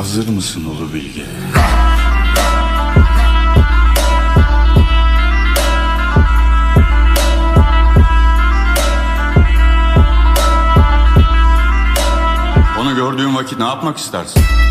Hazır mısın Ulu Bilge? Onu gördüğün vakit ne yapmak istersin?